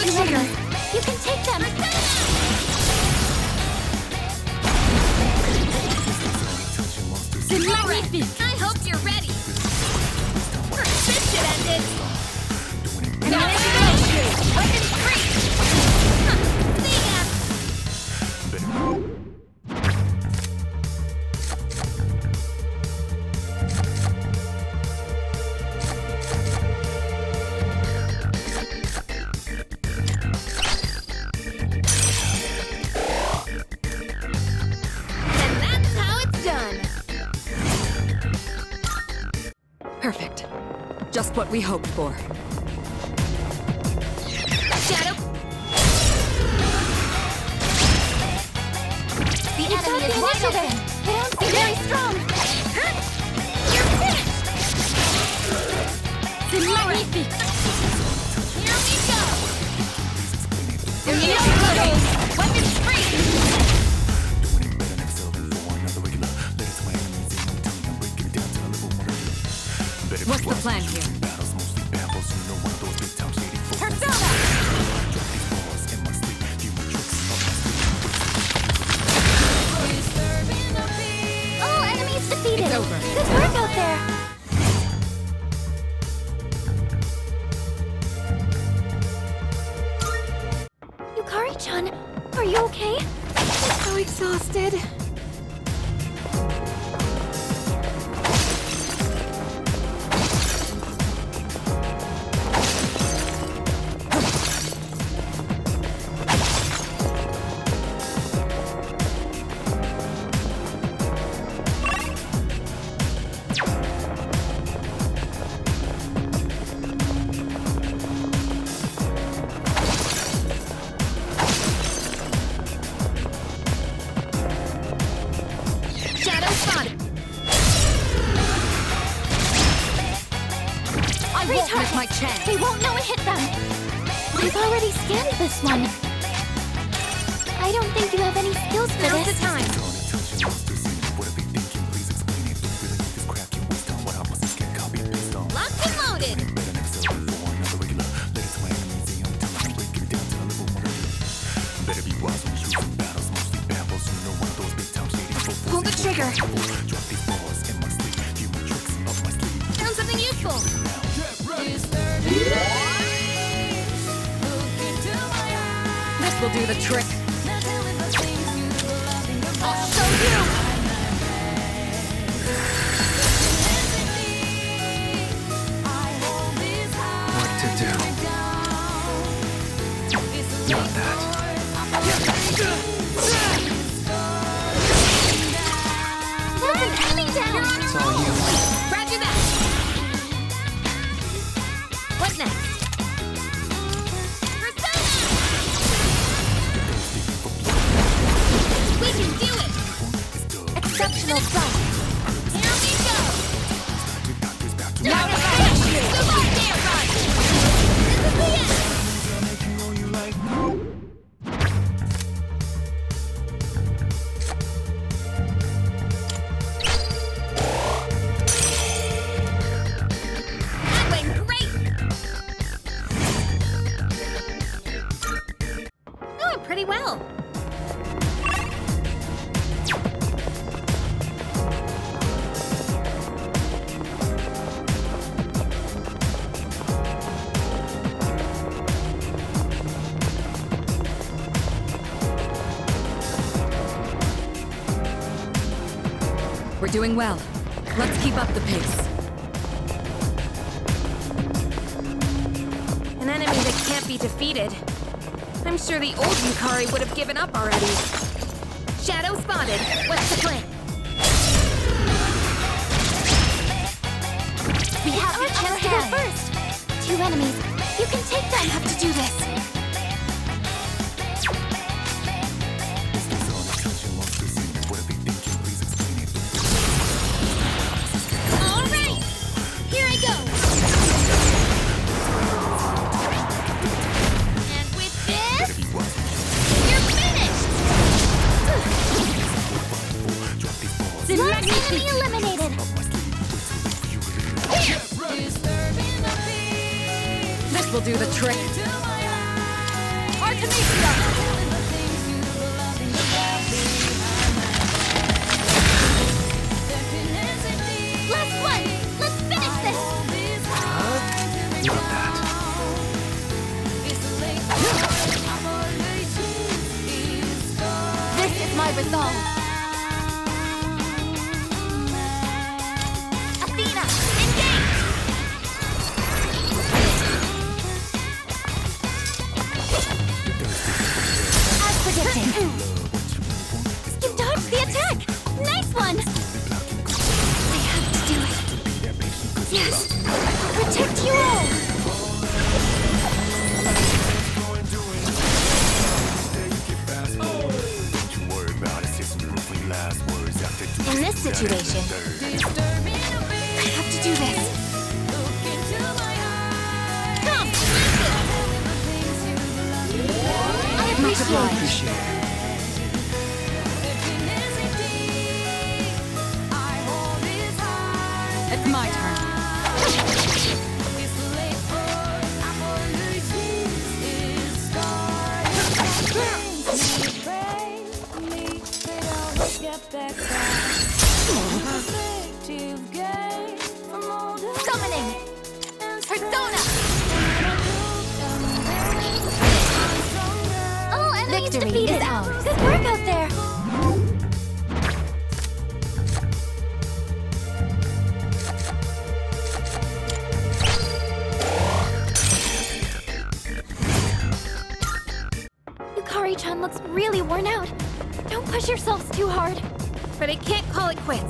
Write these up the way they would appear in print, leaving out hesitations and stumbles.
the trigger. You can take them. I hope you're ready. This should end it. Weapons free. See ya. And that's how it's done. Perfect. Just what we hoped for. Shadow. The enemy is wide open. They don't seem very strong. You're finished. Magnifique. Here we go. Weapons free. What's the plan here? Persona. All enemies defeated. It's over. Good work out there. Yukari-chan, are you okay? I'm so exhausted. Shadow spotted. I won't miss my chance. They won't know it hit them. I've already scanned this one. I don't think you have any skills for Now's this. the time. Locked and loaded. Pull the trigger. Found something useful. This will do the trick. I'll show you. What to do? Not that. There's an enemy down. It's all you. Roger that. What next? Persona. We can do it. Exceptional sight. Here we go. Now Gotta to finish you. Goodbye, damn run. This is the end. That went great. Doing pretty well. We're doing well. Let's keep up the pace. An enemy that can't be defeated. I'm sure the old Yukari would have given up already. Shadow spotted. What's the plan? We have the chance to go first. Two enemies. You can take them. I have to do this. All right. Here I go. And with this, you're finished. Last enemy eliminated. This will do the trick. my resolve. Athena, engage! As predicted. You dodged the attack! Nice one! I have to do it. Yes! I'll protect you all! In this situation, I have to do this. Come! I appreciate it. It's my turn. Summoning! Persona! All enemies defeated! Ours. Good work out there! Yukari-chan looks really worn out. Don't push yourselves too hard. But I can't call it quits.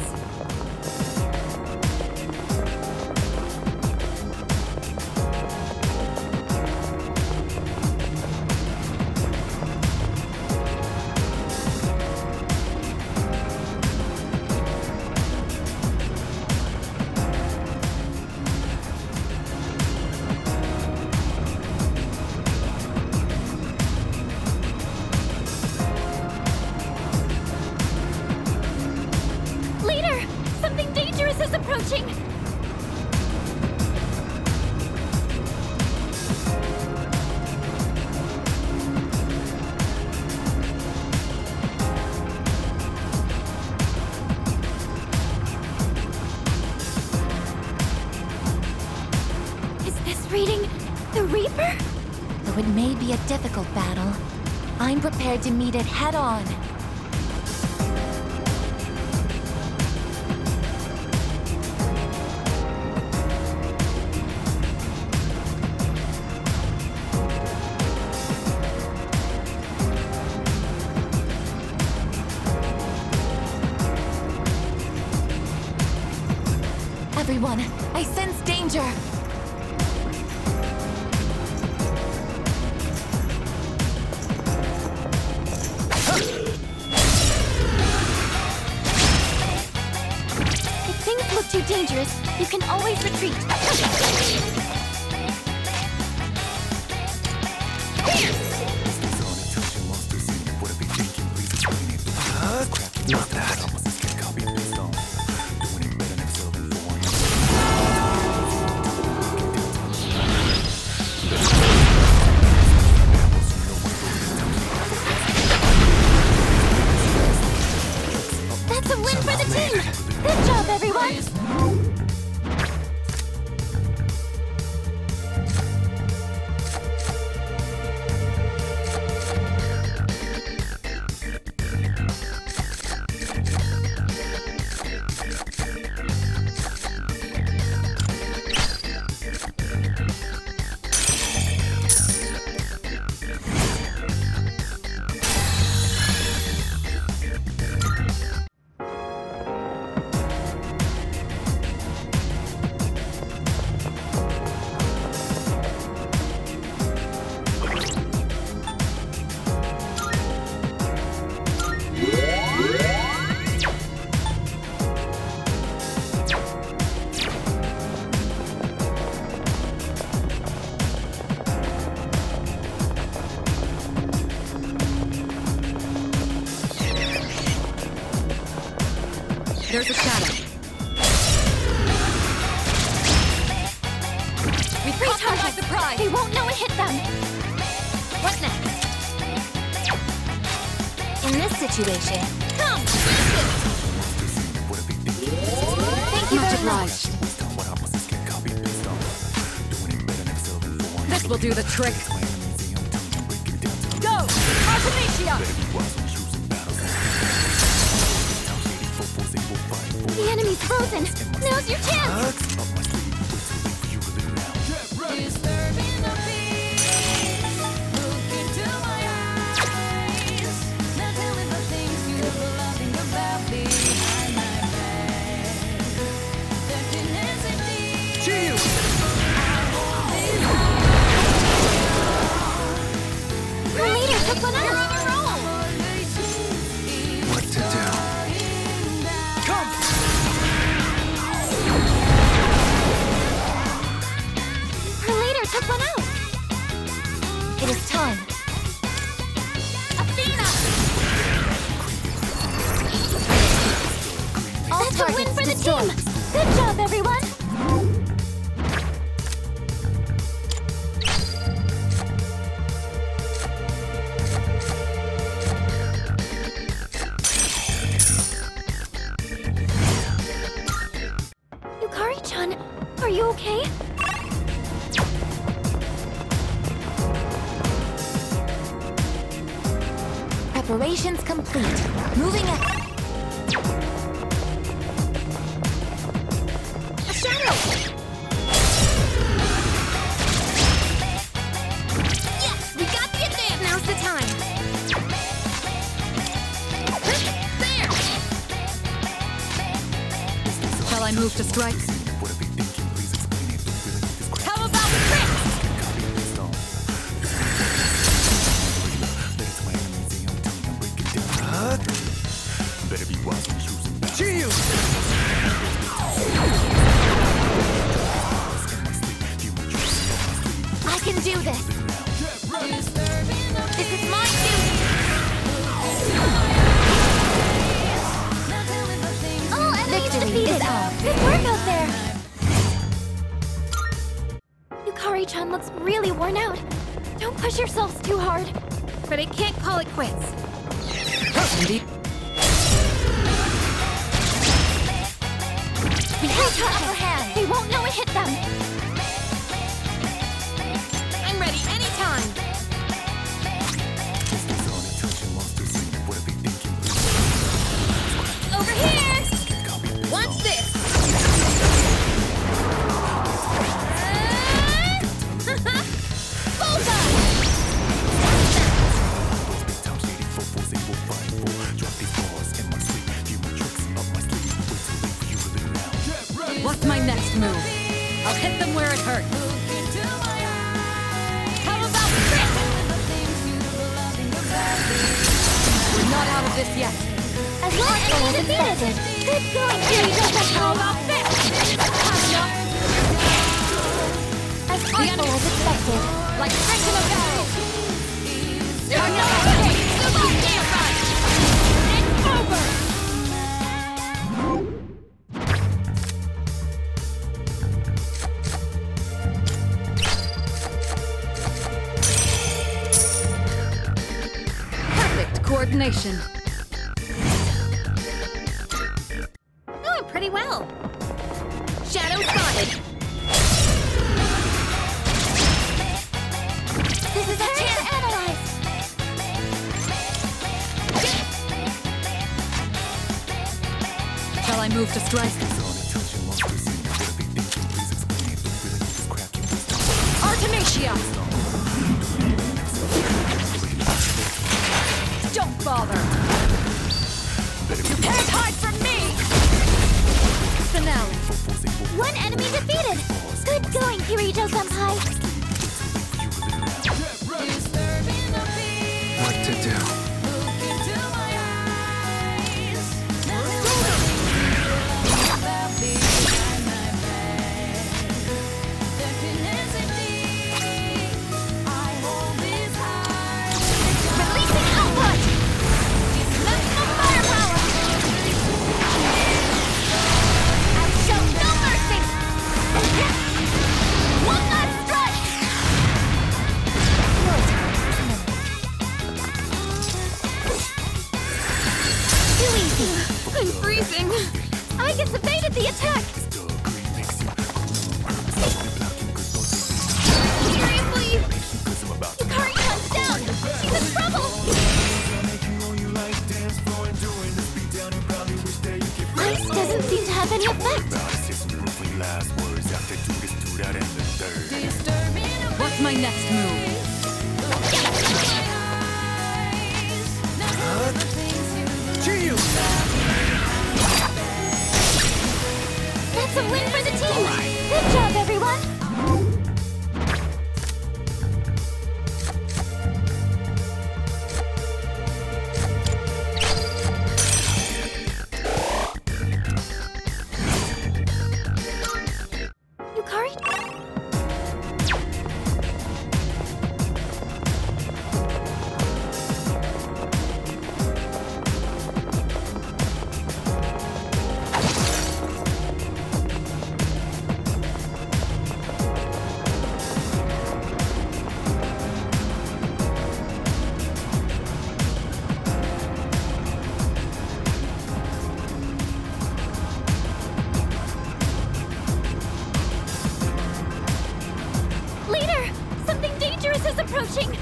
Approaching! Is this reading the Reaper? Though it may be a difficult battle, I'm prepared to meet it head-on. Everyone, I sense danger! If things look too dangerous, you can always retreat. Not that. That's a win for the team! Good job, everyone! There's a shadow. We caught them by surprise! They won't know it hit them! What next? In this situation, come! Thank you Much very much. obliged. This will do the trick. Go! Artemisia! The enemy's frozen! Now's your chance! Disturbing the peace. Look into my eyes. Now tell me the things you were loving about behind my back. Dirtiness indeed. Chill! Her leader took one out! What to do? Come! Her leader took one out! It is time. Athena! All That's a win targets for the destroyed. team! Good job, everyone! Yukari-chan, are you okay? Preparations complete. Moving ahead. A shadow! Yes, we got the advance! Now's the time! There! Shall I move to strike? How about tricks? Chill! I can do this. This is my duty. All enemies Victory defeated! is ours. Good work out there! Yukari-chan looks really worn out. Don't push yourselves too hard. But I can't call it quits. Indeed. We have the upper hand! They won't know it hit them! I'm ready anytime. Over here! Watch this! What's my next move? I'll hit them where it hurts. How about tricks? We're not out of this yet. As long as it's defeated! Good going, Kirito! How about this? As artful as expected. Like friction of battle. You're no way! Goodbye, Damn! It's over! Perfect coordination. Doing pretty well. Shadow spotted! This is a chance to analyze! Shall I move to strike? Artemisia! Don't bother. You can't hide from me! Finale. One enemy defeated! Good going, Kirito-senpai! What to do? Releasing output! Maximum firepower! I'll show no mercy! One last strike! Too easy! I'm freezing! I just evaded the attack! Seriously? Yukari-chan's down! She's in trouble! Ice doesn't seem to my next move? Cheer! That's a win for the team! Good job, everyone! Is approaching!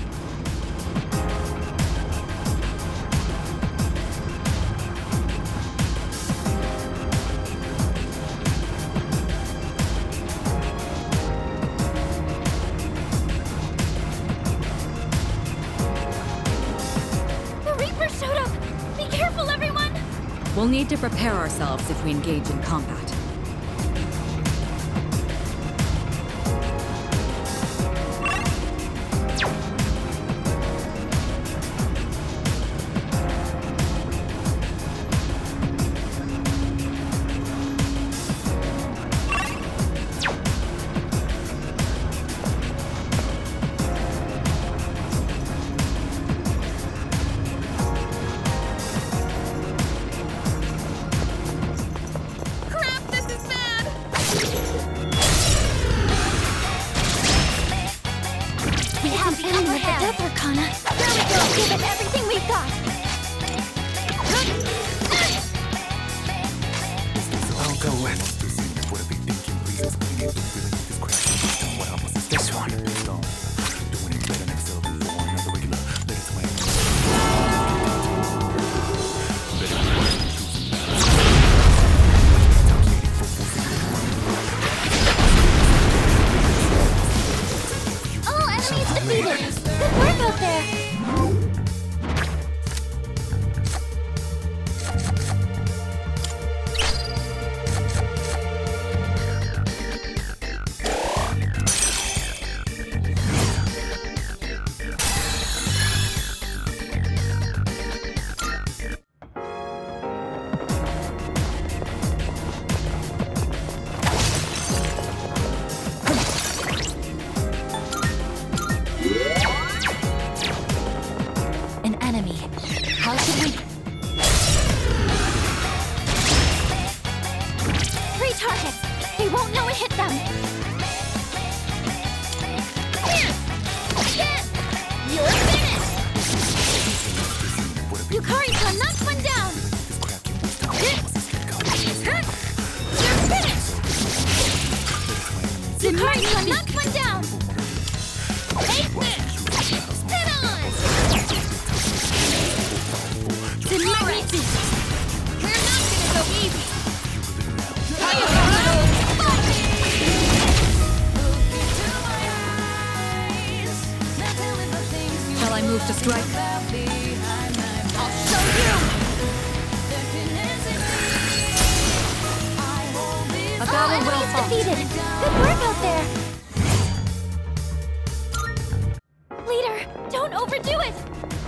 The Reaper showed up! Be careful, everyone! We'll need to prepare ourselves if we engage in combat. Give it everything we've got! I'll go with this one. All enemies defeated! Good work out there! How should we... 3 targets! They won't know it hit them! You're finished! Yukari-san knocked one down! You're finished! Yukari-san knocked one down! Take this! Head on! Alright! We're not gonna go easy! Shall I move to strike? I'll show you! A battle well enemies fought. defeated! Good work out there! Leader, don't overdo it!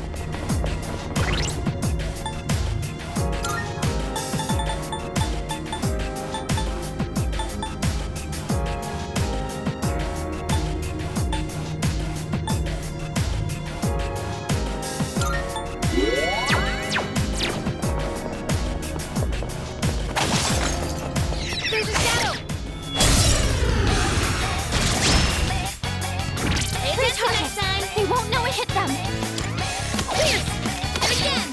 There's a shadow! Pay attention next time! They won't know it hit them! Fierce! And again!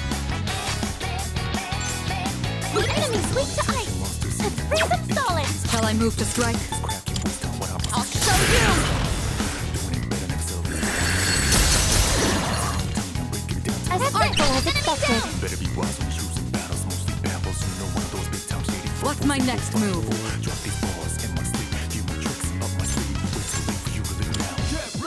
The enemy's weak to ice! Let's freeze them solid! Shall I move to strike? I'll show you! As artful as expected! What's my next move?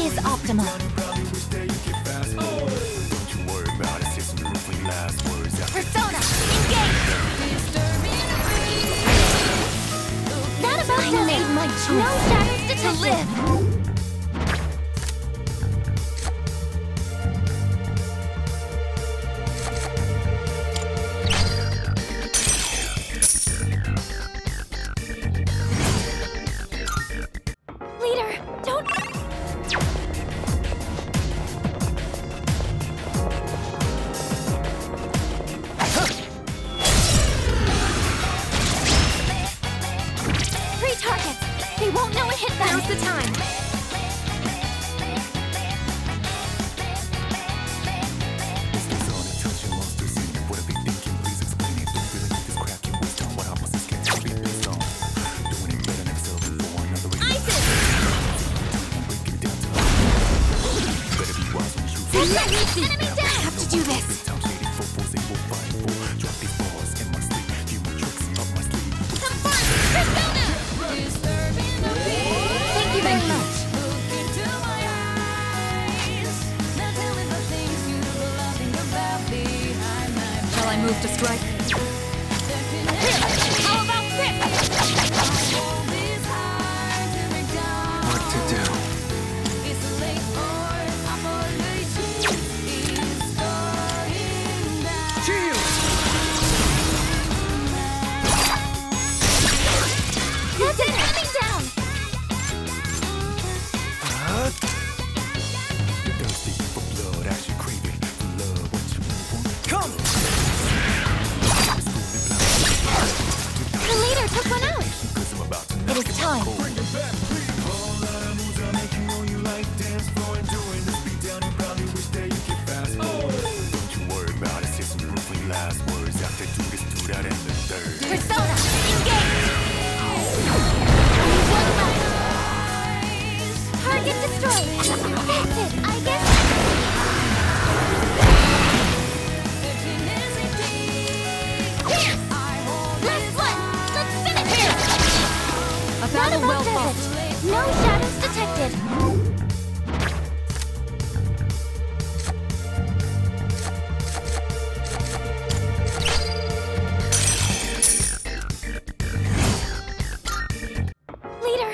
is optimal. Persona, engage! That about I made my choice. No shadows detected. To live. Leader, don't... Three targets! They won't know it hit them! Now's the time! Enemy down! I have to do this! Come on! Persona! Thank you very much. Shall I move to strike? How about this? What to do? That's it! Enemy down! The leader took one out! It is time! Persona, engage! One left! Target destroyed! That's it! I guess... Here! Last one! Let's finish it! A battle well fought. No shadows detected! Leader!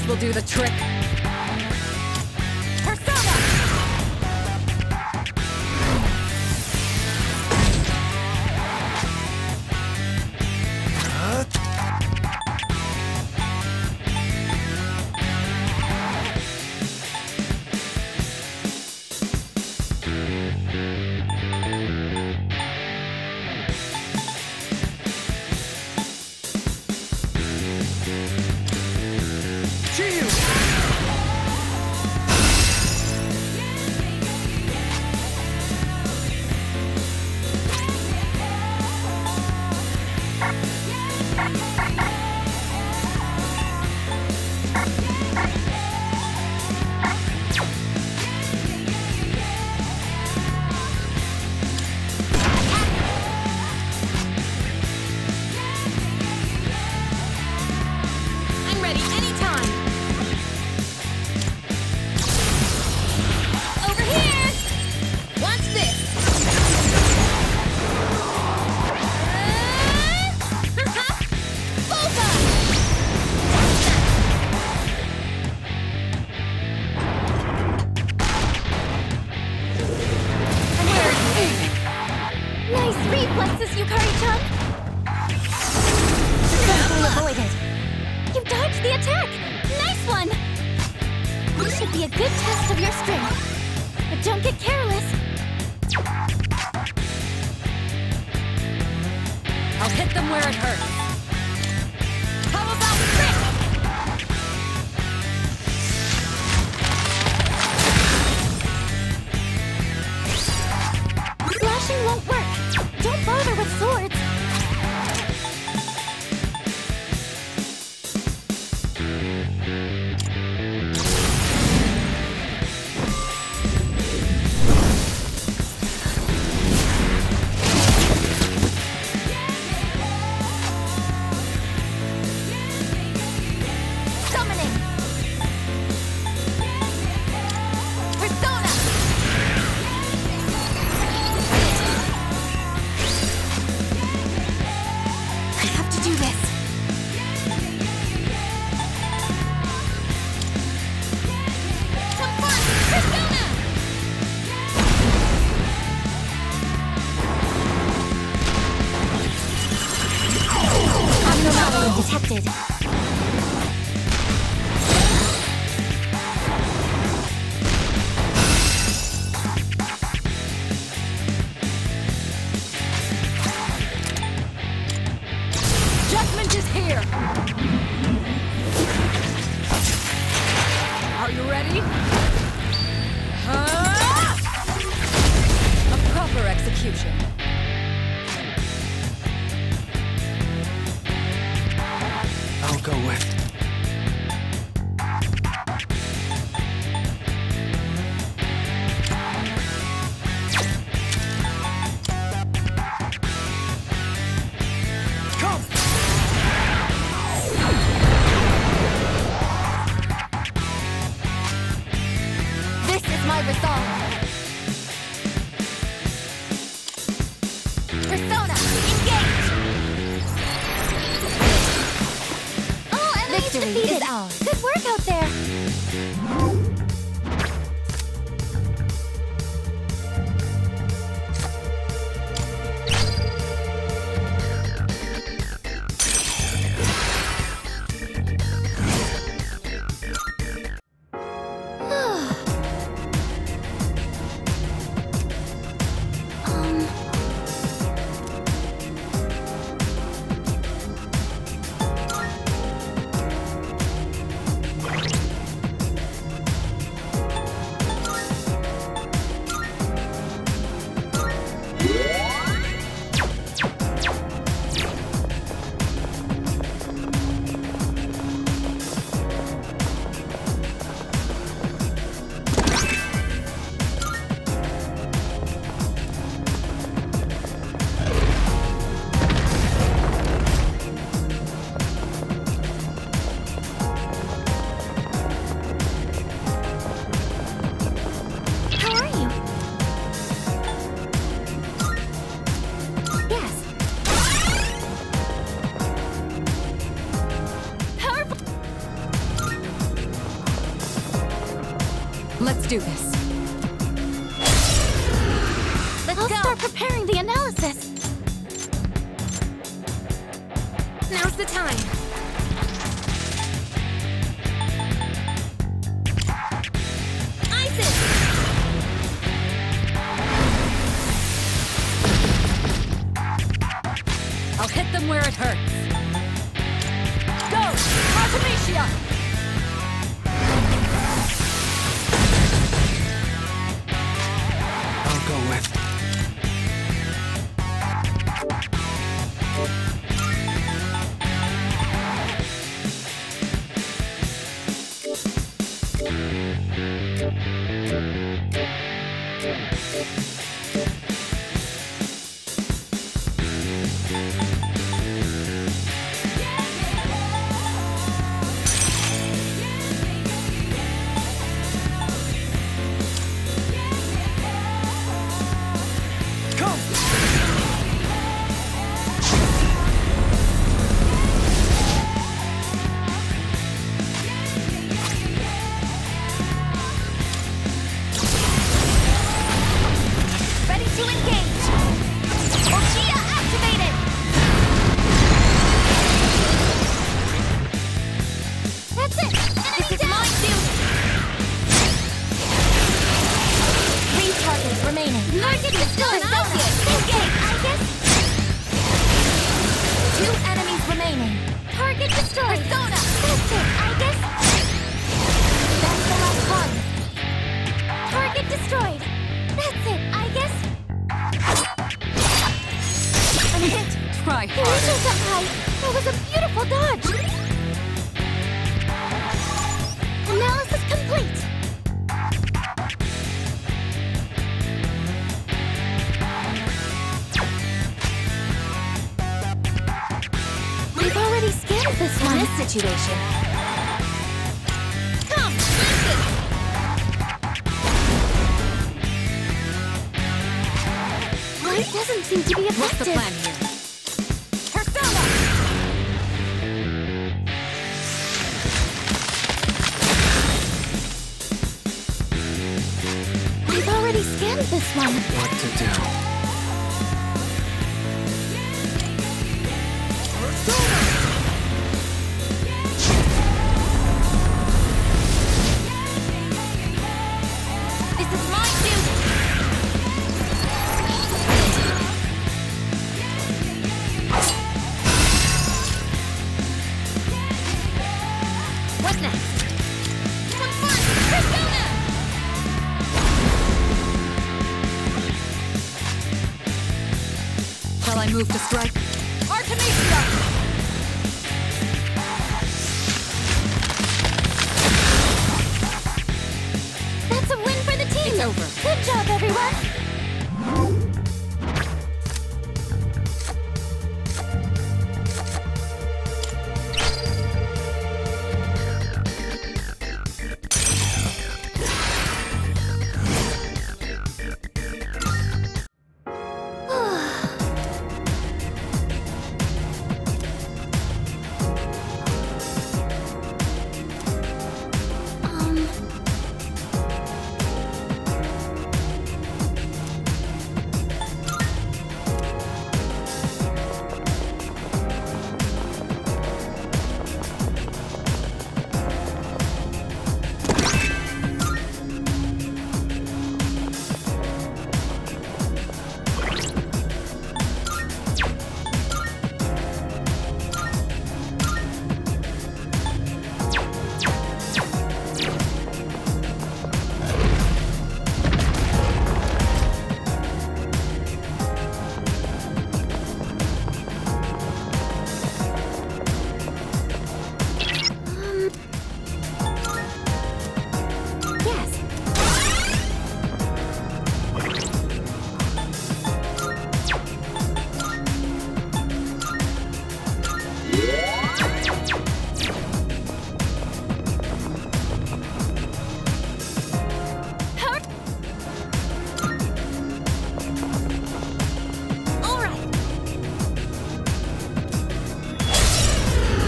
will do the trick. Persona! detected. Judgment is here! Are you ready? A proper execution. I'll go with. Come! This is my resolve. Persona, engage! All enemies Victory defeated. is ours. Good work out there. Let's do this. I'll start preparing the analysis. Now's the time. Isis! I'll hit them where it hurts. Go! Artemisia! I'll go with. That was a beautiful dodge! Analysis complete! We've already scanned this one. In this situation. Come, listen! Light doesn't seem to be effective. What's the plan here? We've already scanned this one. What to do? This is my duty. What's next? Some fun! Persona! Shall I move to strike? Artemisia! That's a win for the team! It's over. Good job, everyone!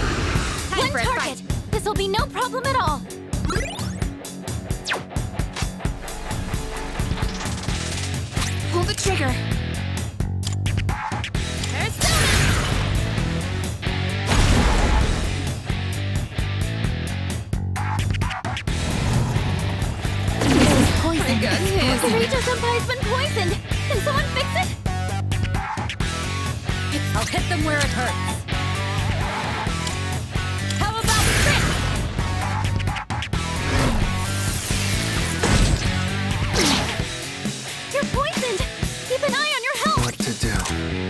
This'll be no problem at all. Pull the trigger. Senpai's been poisoned! Can someone fix it? I'll hit them where it hurts. How about this? You're poisoned! Keep an eye on your health! What to do?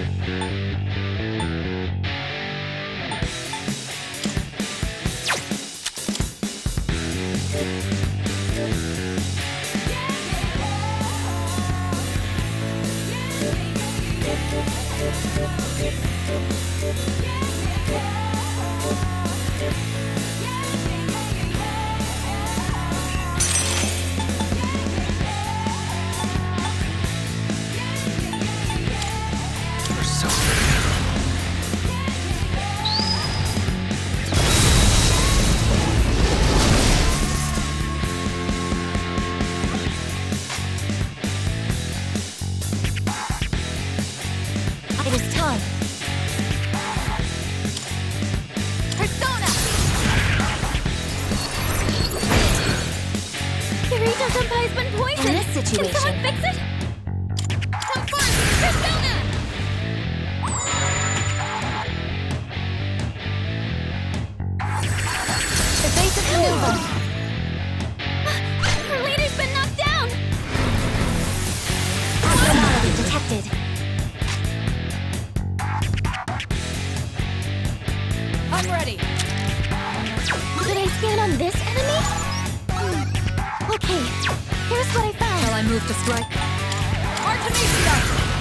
It is time. Persona! Kirito Senpai's been poisoned! In this situation. Can someone fix it? Confirm! Persona! Evasive maneuver. Her leader's been knocked down! Abnormality detected. I'm ready. Should I scan on this enemy? Okay, here's what I found. Shall I move to strike? Artemisia!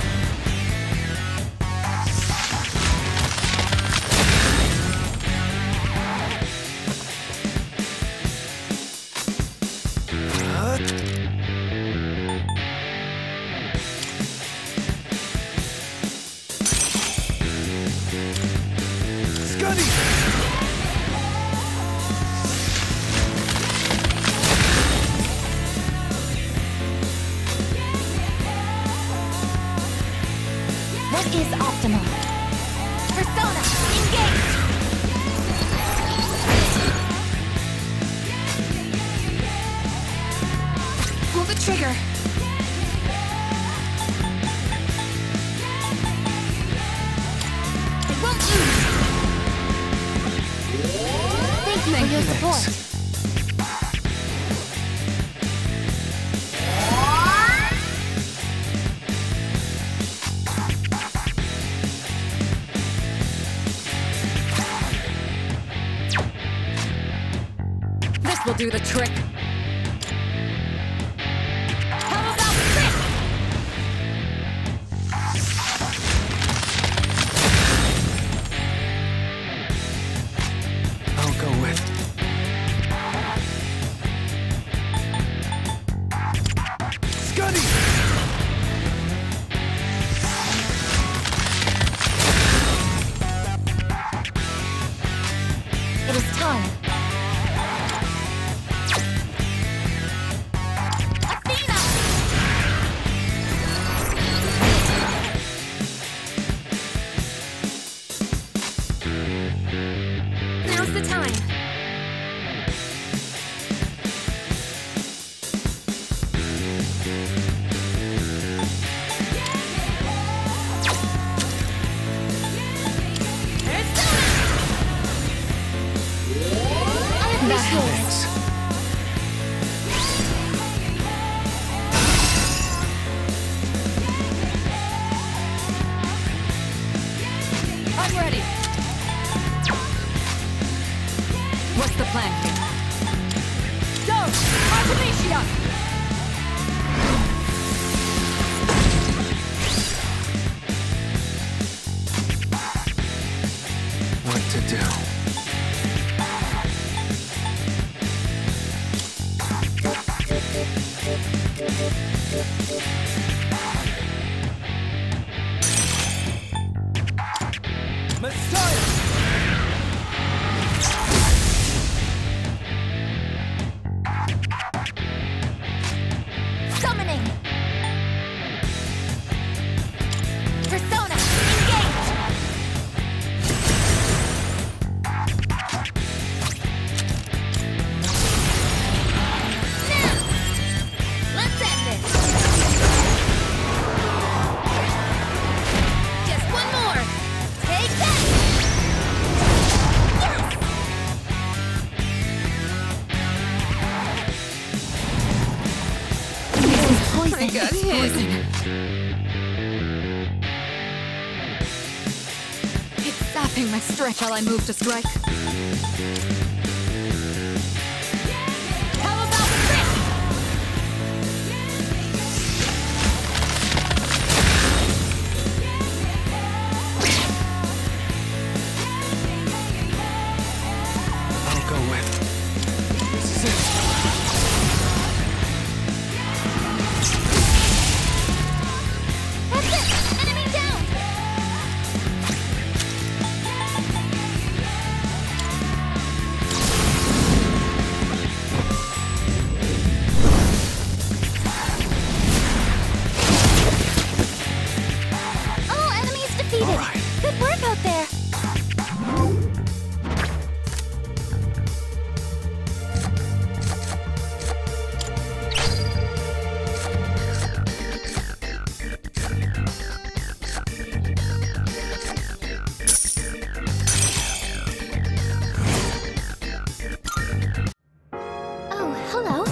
Scuddy! What is optimal? Persona, engage! Pull the trigger. It won't lose! Thank you for your support. This will do the trick. How about this? I'll go with. Scuddy! It is time. Athena! Now's the time. I appreciate it. Thanks. I'm ready. What's the plan here? Go! Artemisia! What to do? Messiah! Summoning! I got hit. It's sapping my strength while I move to strike. How about this? I'll go with. This is it. That's it! Enemy down! All enemies defeated! All right. Good work out there! Oh, hello.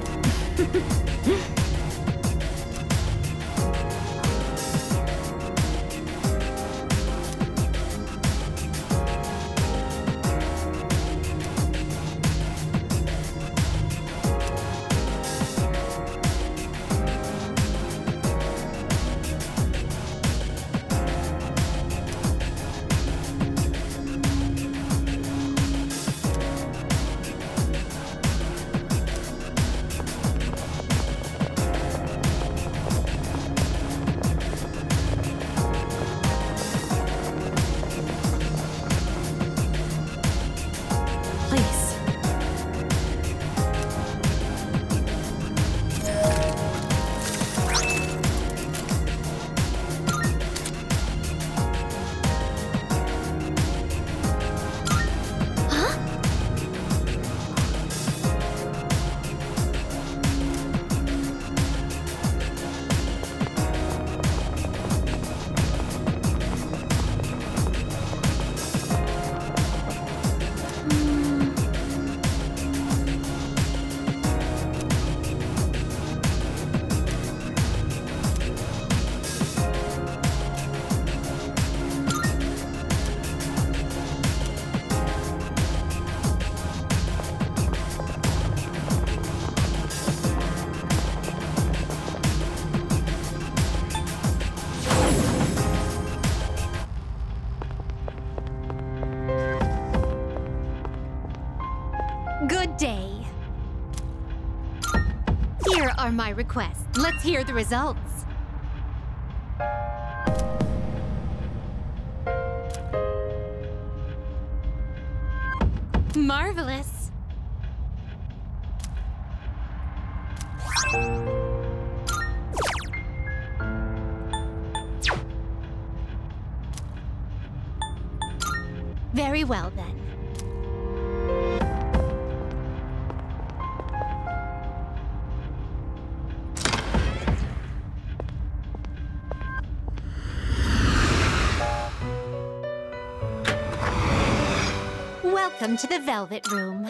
Please. Good day. Here are my requests. Let's hear the results. Marvelous. Very well, then. Welcome to the Velvet Room.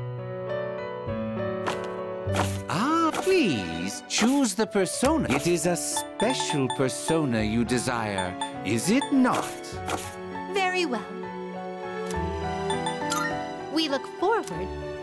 Ah, please choose the persona. It is a special persona you desire, is it not? Very well. We look forward